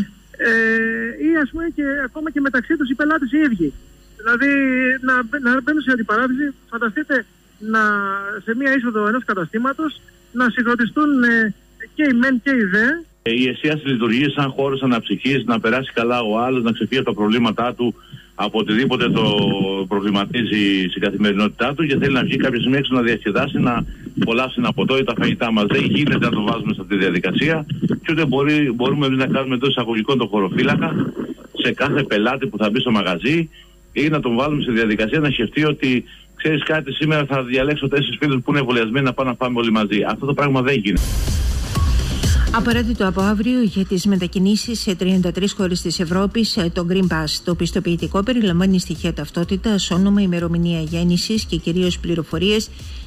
Ή ας πούμε και ακόμα και μεταξύ τους οι πελάτες οι ίδιοι. Δηλαδή να μπαίνουν σε αντιπαράθεση. Φανταστείτε σε μια είσοδο ενός καταστήματος να συγκροτιστούν και οι μεν και οι δε. Η εστίαση λειτουργεί σαν χώρος αναψυχής, να περάσει καλά ο άλλος, να ξεφύγει από τα προβλήματά του, από οτιδήποτε το προβληματίζει στην καθημερινότητά του, και θέλει να βγει κάποια στιγμή έξω να διασκεδάσει, να απολαύσει ένα ποτό ή τα φαγητά μας. Δεν γίνεται να το βάζουμε σε αυτή τη διαδικασία, και ούτε μπορούμε εμείς να κάνουμε εντός εισαγωγικών το χωροφύλακα σε κάθε πελάτη που θα μπει στο μαγαζί, ή να τον βάλουμε σε διαδικασία να σκεφτεί ότι ξέρεις κάτι, σήμερα θα διαλέξω 4 φίλους που είναι εμβολιασμένοι να πάμε να πάμε όλοι μαζί. Αυτό το πράγμα δεν γίνεται. Απαραίτητο από αύριο για τις μετακινήσεις σε 33 χώρες της Ευρώπης το Green Pass. Το πιστοποιητικό περιλαμβάνει στοιχεία ταυτότητας, όνομα, ημερομηνία γέννησης και κυρίως πληροφορίες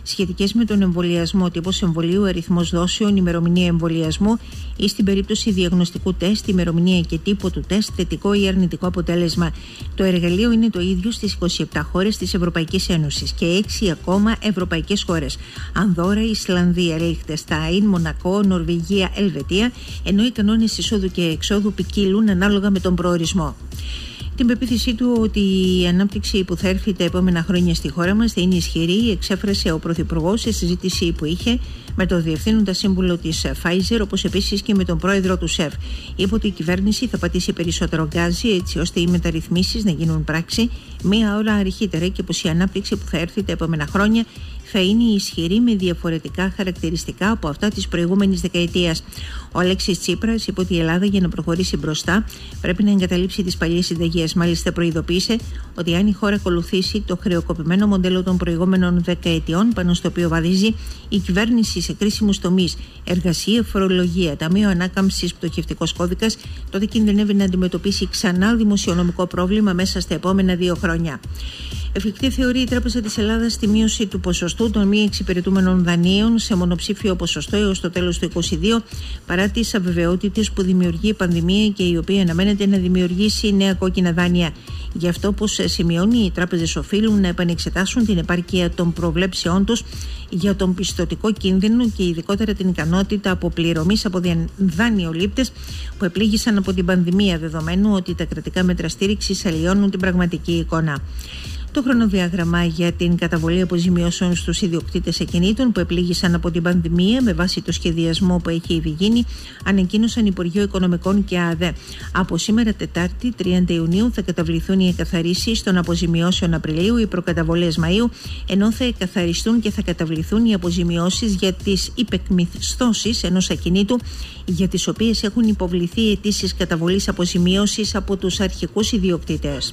σχετικές με τον εμβολιασμό, τύπος εμβολίου, αριθμός δόσεων, ημερομηνία εμβολιασμού ή στην περίπτωση διαγνωστικού τεστ, ημερομηνία και τύπο του τεστ, θετικό ή αρνητικό αποτέλεσμα. Το εργαλείο είναι το ίδιο στις 27 χώρες της Ευρωπαϊκής Ένωσης και 6 ακόμα ευρωπαϊκές χώρες: Ανδόρα, Ισλανδία, Λιχτεστάιν, Μονακό, Νορβηγία, Ελβετία, ενώ οι κανόνες εισόδου και εξόδου ποικίλουν ανάλογα με τον προορισμό. Την πεποίθησή του ότι η ανάπτυξη που θα έρθει τα επόμενα χρόνια στη χώρα μας θα είναι ισχυρή εξέφρασε ο Πρωθυπουργός σε συζήτηση που είχε με τον Διευθύνοντα Σύμβουλο της Pfizer, όπως επίσης και με τον πρόεδρο του ΣΕΦ. Είπε ότι η κυβέρνηση θα πατήσει περισσότερο γκάζι έτσι ώστε οι μεταρρυθμίσεις να γίνουν πράξη μία ώρα αρχίτερα και πως η ανάπτυξη που θα έρθει τα επόμενα χρόνια θα είναι ισχυρή με διαφορετικά χαρακτηριστικά από αυτά της προηγούμενης δεκαετίας. Ο Αλέξης Τσίπρας είπε ότι η Ελλάδα για να προχωρήσει μπροστά πρέπει να εγκαταλείψει τις παλιές συνταγές. Μάλιστα, προειδοποίησε ότι αν η χώρα ακολουθήσει το χρεοκοπημένο μοντέλο των προηγούμενων δεκαετιών, πάνω στο οποίο βαδίζει η κυβέρνηση σε κρίσιμους τομείς, εργασία, φορολογία, ταμείο ανάκαμψης, πτωχευτικός κώδικας, τότε κινδυνεύει να αντιμετωπίσει ξανά δημοσιονομικό πρόβλημα μέσα στα επόμενα 2 χρόνια. Εφικτή θεωρεί η Τράπεζα της Ελλάδας τη μείωση του ποσοστού των μη εξυπηρετούμενων δανείων σε μονοψήφιο ποσοστό έως το τέλος του 2022, παρά τις αβεβαιότητες που δημιουργεί η πανδημία και η οποία αναμένεται να δημιουργήσει νέα κόκκινα δάνεια. Γι' αυτό, όπως σημειώνει, οι τράπεζες οφείλουν να επανεξετάσουν την επάρκεια των προβλέψεών τους για τον πιστωτικό κίνδυνο και ειδικότερα την ικανότητα αποπληρωμής από δανειολήπτες που επλήγησαν από την πανδημία, δεδομένου ότι τα κρατικά μέτρα στήριξης αλλοιώνουν την πραγματική εικόνα. Το χρονοδιάγραμμα για την καταβολή αποζημιώσεων στους ιδιοκτήτες ακινήτων που επλήγησαν από την πανδημία με βάση το σχεδιασμό που έχει ήδη γίνει, ανακοίνωσαν Υπουργείο Οικονομικών και ΑΔΕ. Από σήμερα, Τετάρτη, 30 Ιουνίου, θα καταβληθούν οι εκαθαρίσεις των αποζημιώσεων Απριλίου, οι προκαταβολές Μαΐου, ενώ θα εκαθαριστούν και θα καταβληθούν οι αποζημιώσεις για τις υπεκμισθώσεις ενός ακινήτου, για τις οποίες έχουν υποβληθεί αιτήσεις καταβολής αποζημίωσης από τους αρχικούς ιδιοκτήτες.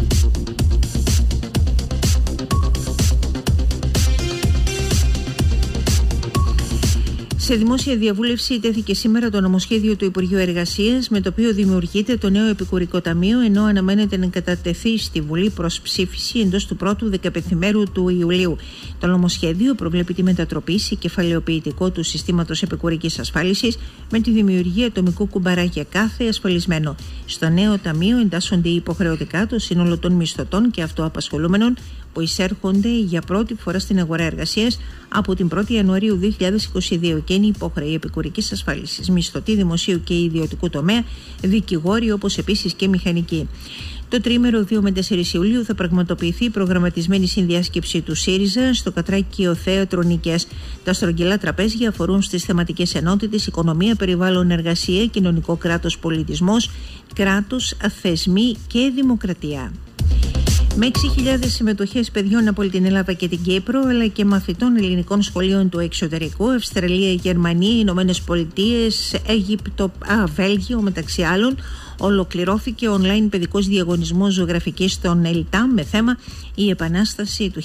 Σε δημόσια διαβούλευση τέθηκε σήμερα το νομοσχέδιο του Υπουργείου Εργασίας, με το οποίο δημιουργείται το νέο επικουρικό ταμείο, ενώ αναμένεται να κατατεθεί στη Βουλή προς ψήφιση εντός του πρώτου 15μέρου του Ιουλίου. Το νομοσχέδιο προβλέπει τη μετατροπή σε κεφαλαιοποιητικό του συστήματος επικουρικής ασφάλισης με τη δημιουργία ατομικού κουμπαρά για κάθε ασφαλισμένο. Στο νέο ταμείο εντάσσονται υποχρεωτικά το σύνολο των μισθωτών και αυτοαπασχολούμενων που εισέρχονται για πρώτη φορά στην αγορά εργασίας από την 1η Ιανουαρίου 2022 και είναι υποχρεή επικουρικής ασφάλισης, μισθωτοί δημοσίου και ιδιωτικού τομέα, δικηγόροι όπως επίσης και μηχανικοί. Το τρίμερο 2 με 4 Ιουλίου θα πραγματοποιηθεί η προγραμματισμένη συνδιάσκεψη του ΣΥΡΙΖΑ στο Κατράκιο Θέατρο Νικές. Τα στρογγυλά τραπέζια αφορούν στις θεματικές ενότητες οικονομία, περιβάλλον, εργασία, κοινωνικό κράτος, πολιτισμός, κράτος, θεσμοί και δημοκρατία. Με 6.000 συμμετοχές παιδιών από όλη την Ελλάδα και την Κύπρο, αλλά και μαθητών ελληνικών σχολείων του εξωτερικού, Αυστραλία, Γερμανία, Ηνωμένες Πολιτείες, Αίγυπτο, Βέλγιο μεταξύ άλλων, ολοκληρώθηκε online παιδικός διαγωνισμός ζωγραφικής στον ΕΛΤΑ με θέμα «Η Επανάσταση του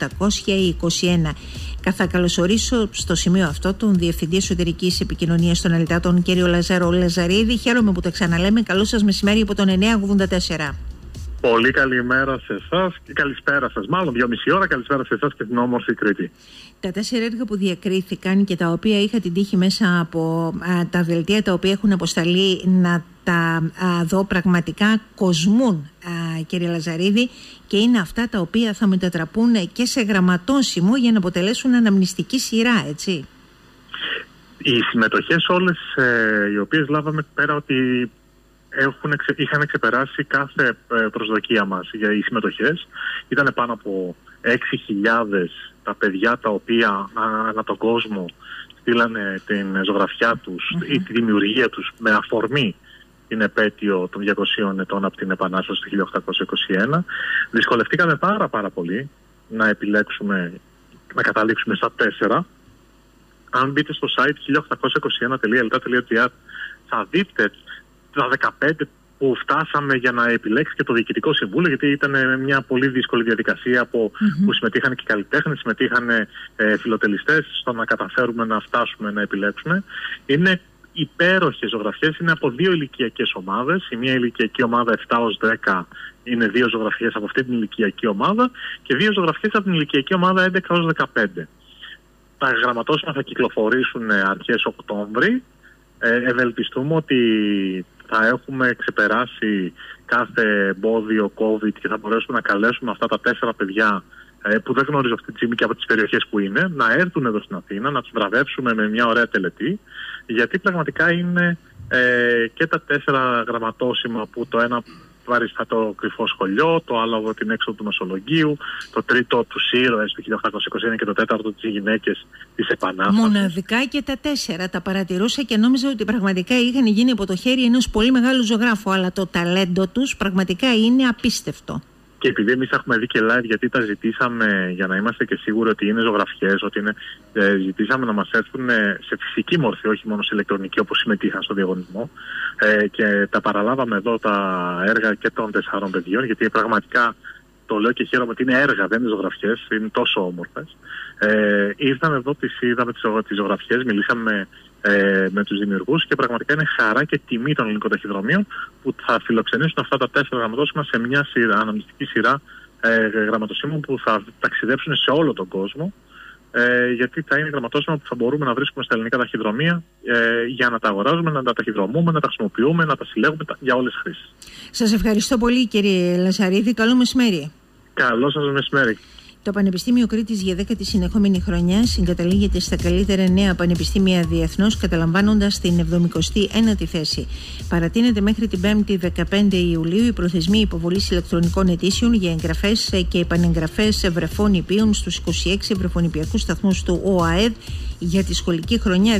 1821». Θα καλωσορίσω στο σημείο αυτό τον Διευθυντή Εσωτερικής Επικοινωνίας των ΕΛΤΑ, τον κύριο Λαζαρό Λαζαρίδη. Χαίρομαι που τα ξαναλέμε. Καλό σας μεσημέρι από τον 984. Πολύ καλημέρα σε εσάς και καλησπέρα σας. Μάλλον 2,5 ώρα, καλησπέρα σε εσάς και την όμορφη Κρήτη. Τα 4 έργα που διακρίθηκαν και τα οποία είχα την τύχη μέσα από τα δελτία τα οποία έχουν αποσταλεί να τα δω, πραγματικά κοσμούν, κύριε Λαζαρίδη, και είναι αυτά τα οποία θα μετατραπούν και σε γραμματόσημο για να αποτελέσουν αναμνηστική σειρά, έτσι. Οι συμμετοχές όλες οι οποίες λάβαμε, πέρα ότι είχαν ξεπεράσει κάθε προσδοκία μας για οι συμμετοχές. Ήταν πάνω από 6.000 τα παιδιά τα οποία ανά τον κόσμο στείλανε την ζωγραφιά τους ή τη δημιουργία τους με αφορμή την επέτειο των 200 ετών από την Επανάσταση του 1821. Δυσκολευτήκαμε πάρα πολύ να επιλέξουμε, να καταλήξουμε στα 4. Αν μπείτε στο site 1821.elta.gr θα δείτε τα 15 που φτάσαμε για να επιλέξει και το Διοικητικό Συμβούλιο, γιατί ήταν μια πολύ δύσκολη διαδικασία που συμμετείχαν και καλλιτέχνες, συμμετείχαν φιλοτελιστές στο να καταφέρουμε να φτάσουμε να επιλέξουμε. Είναι υπέροχες ζωγραφιές, είναι από 2 ηλικιακές ομάδες. Η μία ηλικιακή ομάδα 7 ως 10 είναι 2 ζωγραφιές από αυτή την ηλικιακή ομάδα και 2 ζωγραφιές από την ηλικιακή ομάδα 11 ως 15. Τα γραμματόσημα θα κυκλοφορήσουν αρχές Οκτώβρη. Ευελπιστούμε ότι θα έχουμε ξεπεράσει κάθε εμπόδιο COVID και θα μπορέσουμε να καλέσουμε αυτά τα 4 παιδιά που δεν γνωρίζω αυτή τη στιγμή και από τις περιοχές που είναι, να έρθουν εδώ στην Αθήνα, να τους βραβεύσουμε με μια ωραία τελετή, γιατί πραγματικά είναι και τα 4 γραμματόσημα που το ένα βαριστά το κρυφό σχολείο, το άλλο από την έξοδο του Μεσολογγίου, το τρίτο τους ήρωες του 1821 και το 4ο τις γυναίκες της Επανάστασης. Μοναδικά και τα 4 τα παρατηρούσα και νόμιζα ότι πραγματικά είχαν γίνει από το χέρι ενός πολύ μεγάλου ζωγράφου, αλλά το ταλέντο τους πραγματικά είναι απίστευτο. Και επειδή εμείς έχουμε δει και live, γιατί τα ζητήσαμε για να είμαστε και σίγουροι ότι είναι ζωγραφιές, ότι είναι, ζητήσαμε να μας έρθουν σε φυσική μορφή, όχι μόνο σε ηλεκτρονική όπως συμμετείχαν στο διαγωνισμό, και τα παραλάβαμε εδώ τα έργα και των 4 παιδιών, γιατί πραγματικά το λέω και χαίρομαι ότι είναι έργα, δεν είναι ζωγραφιές, είναι τόσο όμορφες. Ήρθαμε εδώ, τις είδαμε τις ζωγραφιές, μιλήσαμε με τους δημιουργούς και πραγματικά είναι χαρά και τιμή των ελληνικών ταχυδρομείων που θα φιλοξενήσουν αυτά τα 4 γραμματόσημα σε μια αναμνηστική σειρά γραμματοσύμων που θα ταξιδέψουν σε όλο τον κόσμο, γιατί θα είναι γραμματόσημα που θα μπορούμε να βρίσκουμε στα ελληνικά ταχυδρομεία για να τα αγοράζουμε, να τα ταχυδρομούμε, να τα χρησιμοποιούμε, να τα συλλέγουμε για όλες τις χρήσεις. Σας ευχαριστώ πολύ, κύριε Λαζαρίδη. Καλό μεσημέρι. Καλό σας μεσημέρι. Το Πανεπιστήμιο Κρήτης για 10η συνεχόμενη χρονιά συγκαταλήγεται στα καλύτερα νέα πανεπιστήμια διεθνώς, καταλαμβάνοντας την 79η θέση. Παρατείνεται μέχρι την 5η 15 Ιουλίου η προθεσμία υποβολής ηλεκτρονικών αιτήσεων για εγγραφές και επανεγγραφές βρεφών-υπείων στους 26 βρεφονιπιακούς σταθμούς του ΟΑΕΔ για τη σχολική χρονιά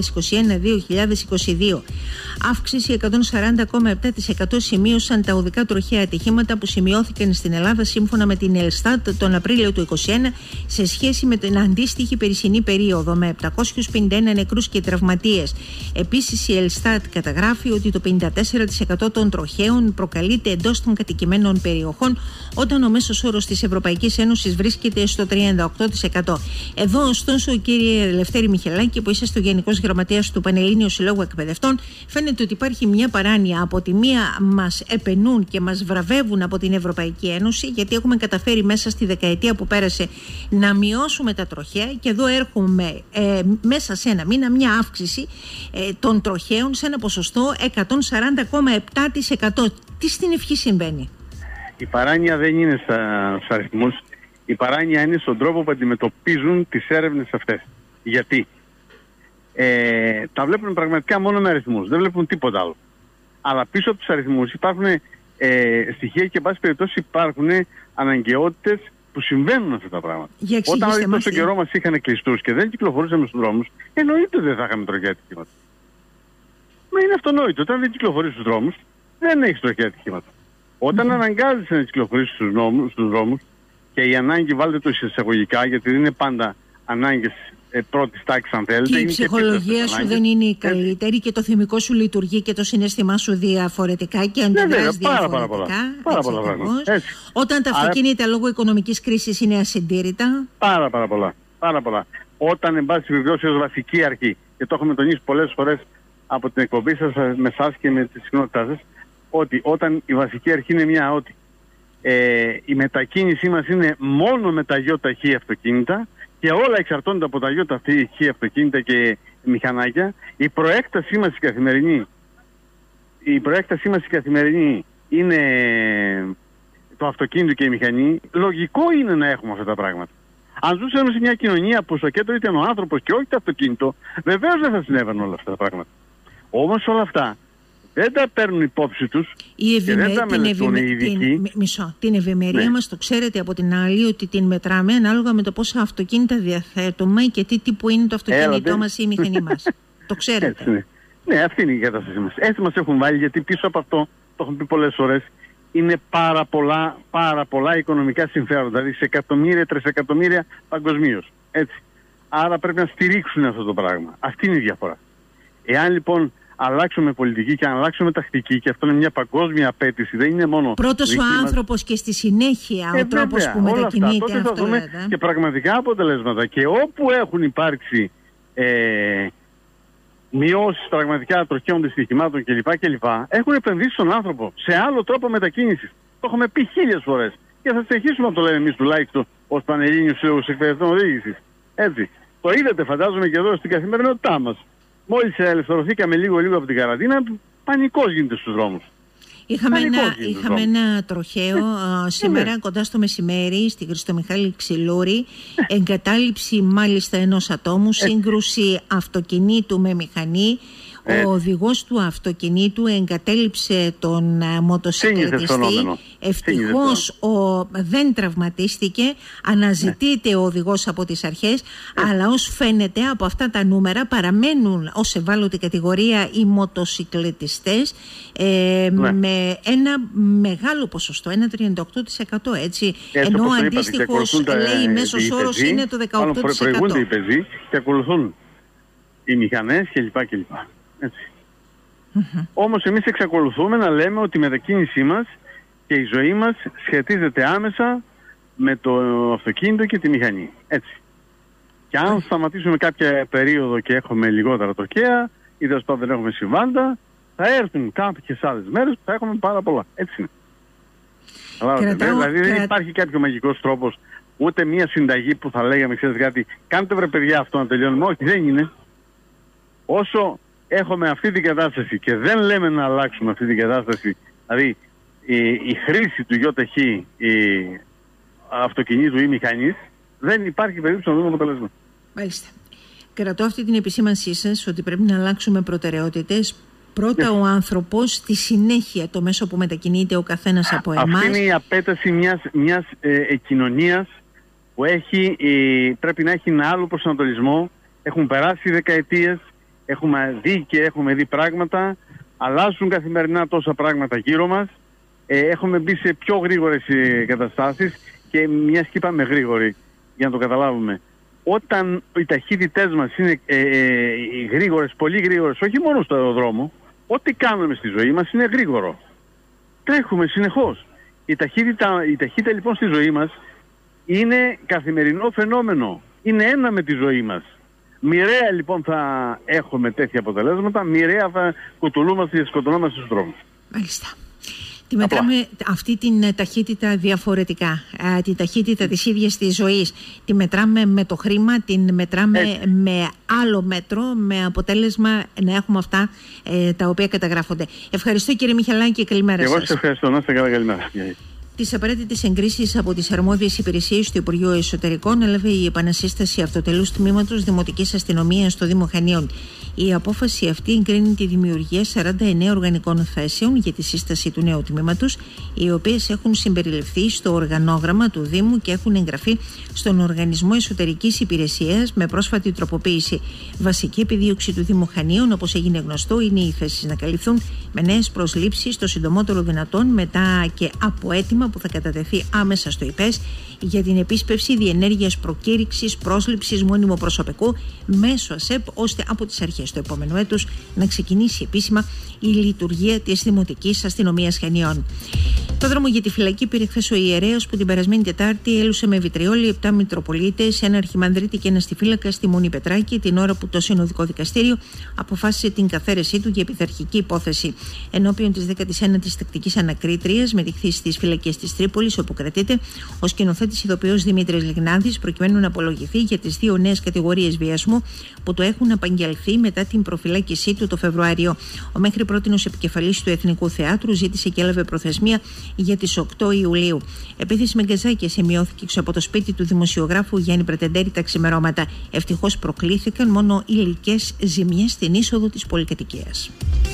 2021-2022. Αύξηση 140,7% σημείωσαν τα οδικά τροχαία ατυχήματα που σημειώθηκαν στην Ελλάδα σύμφωνα με την Ελστάτ τον Απρίλιο του 2021 σε σχέση με την αντίστοιχη περσινή περίοδο, με 751 νεκρούς και τραυματίες. Επίσης, η Ελστάτ καταγράφει ότι το 54% των τροχαίων προκαλείται εντός των κατοικημένων περιοχών, όταν ο μέσος όρος της Ευρωπαϊκής Ένωσης βρίσκεται στο 38%. Εδώ, ωστόσο, κύριε Ελευθέρη Μιχελάκη, που είσαστε ο Γενικός Γραμματέας του Πανελλήνιου Συλλόγου Εκπαιδευτών, φαίνεται ότι υπάρχει μια παράνοια. Από τη μία μας επενούν και μας βραβεύουν από την Ευρωπαϊκή Ένωση, γιατί έχουμε καταφέρει μέσα στη δεκαετία που πέρασε να μειώσουμε τα τροχαία, και εδώ έρχομαι μέσα σε ένα μήνα μια αύξηση των τροχαίων σε ένα ποσοστό 140,7%. Τι στην ευχή συμβαίνει? Η παράνοια δεν είναι στους αριθμούς. Η παράνοια είναι στον τρόπο που αντιμετωπίζουν τις έρευνες αυτές. Γιατί τα βλέπουν πραγματικά μόνο με αριθμούς, δεν βλέπουν τίποτα άλλο. Αλλά πίσω από τους αριθμούς υπάρχουν στοιχεία και, εν πάση περιπτώσει, υπάρχουν αναγκαιότητες που συμβαίνουν αυτά τα πράγματα. Όταν τόσο καιρό μας είχαν κλειστούς και δεν κυκλοφορούσαμε στους δρόμους, εννοείται δεν θα είχαμε τροχαία ατυχήματα. Μα είναι αυτονόητο. Όταν δεν κυκλοφορείς στους δρόμους, δεν έχεις τροχαία ατυχήματα. Όταν αναγκάζεσαι να κυκλοφορείς στους δρόμους, και η ανάγκη, βάλτε το εισαγωγικά, γιατί δεν είναι πάντα ανάγκες πρώτης τάξης, αν θέλετε. Και η ψυχολογία σου δεν είναι η καλύτερη, και το θυμικό σου λειτουργεί και το συναίσθημά σου διαφορετικά και αντιδράς διαφορετικά. Πάρα πολλά πράγματα. Όταν τα αυτοκίνητα λόγω οικονομικής κρίσης είναι ασυντήρητα. Πάρα πολλά. Όταν, εν πάση περιπτώσει, ως βασική αρχή, και το έχουμε τονίσει πολλές φορές από την εκπομπή σας, με εσάς και με τη συχνότητά σας, ότι όταν η βασική αρχή είναι μια, ότι η μετακίνησή μας είναι μόνο με τα γιοταχή αυτοκίνητα και όλα εξαρτώνται από τα γιοταχή αυτοκίνητα και μηχανάκια, η προέκτασή μας η καθημερινή είναι το αυτοκίνητο και η μηχανή. Λογικό είναι να έχουμε αυτά τα πράγματα. Αν ζούσαμε σε μια κοινωνία που στο κέντρο ήταν ο άνθρωπος και όχι το αυτοκίνητο, βεβαίως δεν θα συνέβαιναν όλα αυτά τα πράγματα. Όμως όλα αυτά δεν τα παίρνουν υπόψη τους και δεν τα μελετούν οι ειδικοί. Την ευημερία μας, το ξέρετε από την άλλη, ότι την μετράμε ανάλογα με το πόσα αυτοκίνητα διαθέτουμε και τι τύπου είναι το αυτοκίνητό μας ή η μηχανή μας. Το ξέρετε. Ναι, αυτή είναι η κατάστασή μας. Έτσι μας έχουν βάλει, γιατί πίσω από αυτό, το έχουμε πει πολλές φορές, είναι πάρα πολλά οικονομικά συμφέροντα, δηλαδή σε εκατομμύρια, τρισεκατομμύρια παγκοσμίως. Έτσι. Άρα πρέπει να στηρίξουν αυτό το πράγμα. Αυτή είναι η διαφορά. Εάν λοιπόν αλλάξουμε πολιτική και αλλάξουμε τακτική, και αυτό είναι μια παγκόσμια απέτηση, δεν είναι μόνο. Πρώτος ο άνθρωπος και στη συνέχεια ο τρόπος που μετακινείται, αυτό. Τότε θα δούμε και πραγματικά αποτελέσματα. Και όπου έχουν υπάρξει μειώσεις πραγματικά τροχαίων δυστυχημάτων κλπ. Έχουν επενδύσει στον άνθρωπο σε άλλο τρόπο μετακίνησης. Το έχουμε πει 1000 φορές. Και θα συνεχίσουμε να το λέμε εμείς τουλάχιστον ως Πανελλήνιος Σύλλογος Εκπαιδευτών Οδήγησης. Έτσι. Το είδατε φαντάζομαι και εδώ στην καθημερινότητά μας. Μόλις ελευθερωθήκαμε λίγο από την καραντίνα, πανικός γίνεται στους δρόμους. Είχαμε ένα τροχαίο σήμερα κοντά στο μεσημέρι στη Χριστομιχάλη Ξυλούρη, εγκατάλειψη μάλιστα ενός ατόμου, σύγκρουση αυτοκινήτου με μηχανή. Ο οδηγός του αυτοκινήτου εγκατέλειψε τον μοτοσυκλετιστή. Ευτυχώς δεν τραυματίστηκε. Αναζητείται ο οδηγός από τις αρχές, αλλά ως φαίνεται από αυτά τα νούμερα παραμένουν ως ευάλωτη κατηγορία οι μοτοσυκλετιστές με ένα μεγάλο ποσοστό, ένα 38%. Έτσι. Ενώ ο αντίστοιχος λέει μέσος όρος είναι το 18%. Προηγούνται οι πεζοί και ακολουθούν οι μηχανές κλπ. Όμως εμείς εξακολουθούμε να λέμε ότι η μετακίνησή μας και η ζωή μας σχετίζεται άμεσα με το αυτοκίνητο και τη μηχανή. Έτσι. Και αν σταματήσουμε κάποια περίοδο και έχουμε λιγότερα τροχαία ή τέλος πάντων δεν έχουμε συμβάντα, θα έρθουν κάποιες άλλες μέρες που θα έχουμε πάρα πολλά. Έτσι είναι. Δηλαδή δεν υπάρχει κάποιο μαγικός τρόπος, ούτε μια συνταγή που θα λέγαμε, ξέρετε κάτι, κάντε βρε παιδιά αυτό να τελειώνουμε. Όχι, δεν είναι. Όσο έχουμε αυτή την κατάσταση και δεν λέμε να αλλάξουμε αυτή την κατάσταση, δηλαδή η χρήση του ΙΟΤΕΧ αυτοκινήτου ή μηχανής, δεν υπάρχει περίπτωση να δούμε αποτελέσμα. Μάλιστα. Κρατώ αυτή την επισήμανσή σας ότι πρέπει να αλλάξουμε προτεραιότητες. Πρώτα ο άνθρωπος, στη συνέχεια το μέσο που μετακινείται ο καθένας από εμάς. Αυτή είναι η απέταση μιας κοινωνίας που πρέπει να έχει ένα άλλο προσανατολισμό. Έχουν περάσει δεκαετίες. Έχουμε δει πράγματα, αλλάζουν καθημερινά τόσα πράγματα γύρω μας, έχουμε μπει σε πιο γρήγορες καταστάσεις και μιας και είπαμε γρήγοροι, για να το καταλάβουμε. Όταν οι ταχύτητές μας είναι γρήγορες, πολύ γρήγορες, όχι μόνο στο αεροδρόμο, ό,τι κάνουμε στη ζωή μας είναι γρήγορο. Τρέχουμε συνεχώς. Η ταχύτητα λοιπόν στη ζωή μας είναι καθημερινό φαινόμενο, είναι ένα με τη ζωή μας. Μοιραία λοιπόν θα έχουμε τέτοια αποτελέσματα, μοιραία θα κουτουλούμαστε και σκοτωνόμαστε στους δρόμους. Μάλιστα. Τη μετράμε αυτή την ταχύτητα διαφορετικά, τη ταχύτητα της ίδιας της ζωής. Τη μετράμε με το χρήμα, την μετράμε με άλλο μέτρο, με αποτέλεσμα να έχουμε αυτά τα οποία καταγράφονται. Ευχαριστώ κύριε Μιχαλάκη και καλημέρα σας. Εγώ σας ευχαριστώ, να είστε καλά, καλημέρα. Τις απαραίτητες εγκρίσεις από τις αρμόδιες υπηρεσίες του Υπουργείου Εσωτερικών έλαβε η επανασύσταση αυτοτελούς τμήματος Δημοτικής Αστυνομίας στο Δήμο Χανίων. Η απόφαση αυτή εγκρίνει τη δημιουργία 49 οργανικών θέσεων για τη σύσταση του νέου τμήματος, οι οποίες έχουν συμπεριληφθεί στο οργανόγραμμα του Δήμου και έχουν εγγραφεί στον Οργανισμό Εσωτερικής Υπηρεσίας με πρόσφατη τροποποίηση. Βασική επιδίωξη του Δήμου Χανίων, όπως έγινε γνωστό, είναι οι θέσεις να καλυφθούν με νέες προσλήψεις το συντομότερο δυνατόν, μετά και από αίτημα που θα κατατεθεί άμεσα στο ΙΠΕΣ για την επίσπευση διενέργειας προκήρυξης πρόσληψης μόνιμου προσωπικού μέσω ΑΣΕΠ, ώστε από τις αρχές του επόμενου έτους να ξεκινήσει επίσημα η λειτουργία της Δημοτικής Αστυνομίας Χανιών. Το δρόμο για τη φυλακή πήρε χθες ο ιερέας που την περασμένη Τετάρτη έλουσε με βιτριόλι 7 Μητροπολίτες, ένα αρχιμανδρίτη και ένα στιφύλακα στη Μονή Πετράκη, την ώρα που το Συνοδικό Δικαστήριο αποφάσισε την καθαίρεσή του για επιθαρχική υπόθεση. Ενώπιον της 19ης τακτικής ανακρίτριας, μετηχθής στις φυλακές της Τρίπολης, όπου κρατείται ο σκηνοθέτης ηθοποιός Δημήτρης Λιγνάδης, προκειμένου να απολογηθεί για τις 2 νέες κατηγορίες βιασμού που του έχουν απαγγελθεί μετά την προφυλάκησή του το Φεβρουάριο. Ο μέχρι πρότινος επικεφαλής του Εθνικού Θεάτρου ζήτησε και έλαβε προθεσμία για τις 8 Ιουλίου. Επίθεση με γκαζάκια σημειώθηκε έξω από το σπίτι του δημοσιογράφου Γιάννη Πρετεντέρη τα ξημερώματα. Ευτυχώς προκλήθηκαν μόνο υλικές ζημιές στην είσοδο της πολυκατοικίας.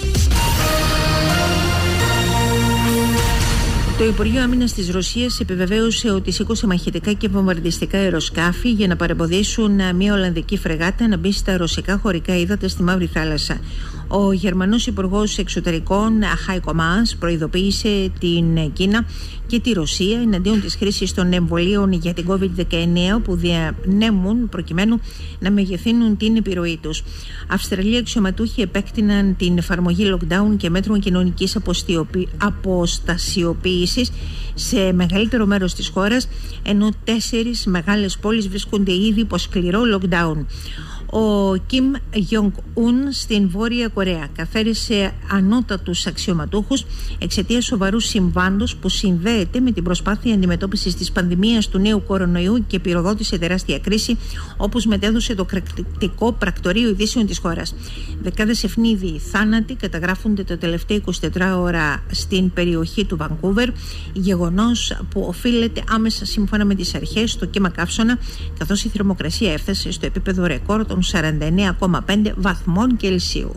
Το Υπουργείο Άμυνας της Ρωσίας επιβεβαίωσε ότι σήκωσε μαχητικά και βομβαρδιστικά αεροσκάφη για να παρεμποδίσουν μια Ολλανδική φρεγάτα να μπει στα ρωσικά χωρικά ύδατα στη Μαύρη Θάλασσα. Ο Γερμανός Υπουργός Εξωτερικών Heiko Maas προειδοποίησε την Κίνα και τη Ρωσία εναντίον της χρήσης των εμβολίων για την COVID-19 που διανέμουν προκειμένου να μεγεθύνουν την επιρροή τους. Αυστραλοί αξιωματούχοι επέκτηναν την εφαρμογή lockdown και μέτρων κοινωνικής αποστασιοποίησης σε μεγαλύτερο μέρος της χώρας, ενώ 4 μεγάλες πόλεις βρίσκονται ήδη υπό σκληρό lockdown. Ο Κιμ Γιονγκ-ουν στην Βόρεια Κορέα καθαίρεσε ανώτατους αξιωματούχους εξαιτίας σοβαρού συμβάντος που συνδέεται με την προσπάθεια αντιμετώπισης της πανδημίας του νέου κορονοϊού και πυροδότησε τεράστια κρίση, όπως μετέδωσε το κρατικό πρακτορείο ειδήσεων της χώρας. Δεκάδες ευνίδιοι θάνατοι καταγράφονται τα τελευταία 24 ώρα στην περιοχή του Βανκούβερ, γεγονός που οφείλεται άμεσα σύμφωνα με τις αρχές στο κύμα καύσωνα, καθώς η θερμοκρασία έφτασε στο επίπεδο ρεκόρ των 49,5 βαθμών Κελσίου.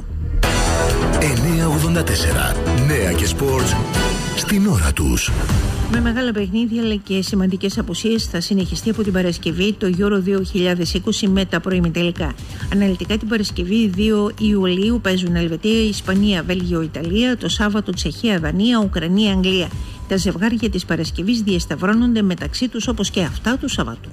984. Νέα και σπορτς στην ώρα τους. Με μεγάλα παιχνίδια αλλά και σημαντικές απουσίες θα συνεχιστεί από την Παρασκευή το Euro 2020 με τα προημιτελικά. Αναλυτικά την Παρασκευή 2 Ιουλίου παίζουν Ελβετία, Ισπανία, Βέλγιο, Ιταλία, το Σάββατο Τσεχία, Δανία, Ουκρανία, Αγγλία. Τα ζευγάρια της Παρασκευής διασταυρώνονται μεταξύ τους όπως και αυτά του Σαββάτου.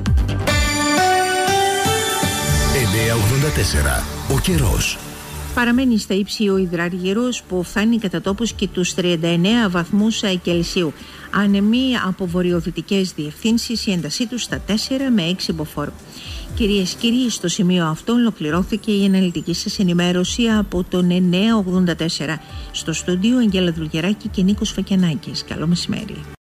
984. Ο καιρός. Παραμένει στα ύψη ο υδραργύρος που φτάνει κατά τόπους και τους 39 βαθμούς Κελσίου. Άνεμοι από βορειοδυτικές διευθύνσεις, η έντασή τους στα 4 με 6 μποφόρ. Κυρίες και κύριοι, στο σημείο αυτό ολοκληρώθηκε η αναλυτική σας ενημέρωση από τον 984. Στο στούντιο Αγγέλα Δουλγεράκη και Νίκος Φακιανάκης. Καλό μεσημέρι.